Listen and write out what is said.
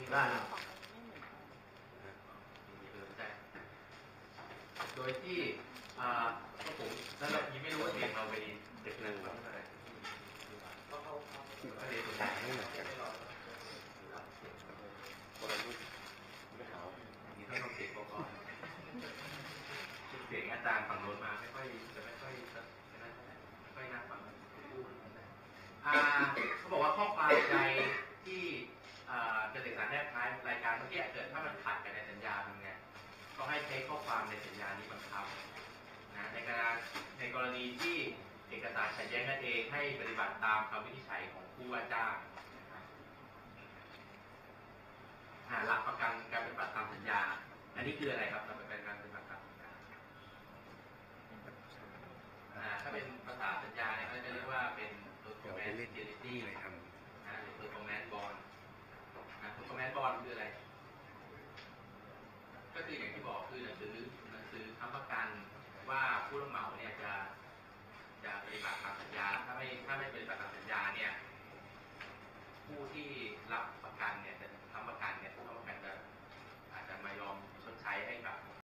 ได้นะโดยที่ก็ผมนั่นแหละยังไม่รู้ว่าเสียงเราไปเด็กหนึ่งแล้วอะไรเรียนตัวอย่างไม่เหมือนกันคนละรุ่นไม่เอานี่ต้องลองเสียงก่อนเสียงอาจารย์ฝั่งโน้นมาไม่ค่อยน่าฟังเขาบอกว่าข้อความใดที่จะเอกสารแนบท้ายรายการเมื่อกี้เกิดถ้ามันขัดกันในสัญญาทำไงก็ให้ใช้ข้อความในสัญญานี้บังคับนะในกรณีที่เอกสารขัดแย้งกันเองให้ปฏิบัติตามคำวินิจฉัยของผู้ว่าจ้างหลักประกันการปฏิบัติตามสัญญาอันนี้คืออะไรครับหลักประกันการปฏิบัติตามสัญญาถ้าเป็นภาษาสัญญาเนี่ยเขาจะเรียกว่าเป็นperformance guarantee เลยครับหรือ performance bond performance bond คืออะไรก็คืออย่างที่บอกคือหนังสือค้ำประกันว่าผู้รับเหมาเนี่ยจะปฏิบัติตามสัญญาถ้าไม่ปฏิบัติตามสัญญาเนี่ย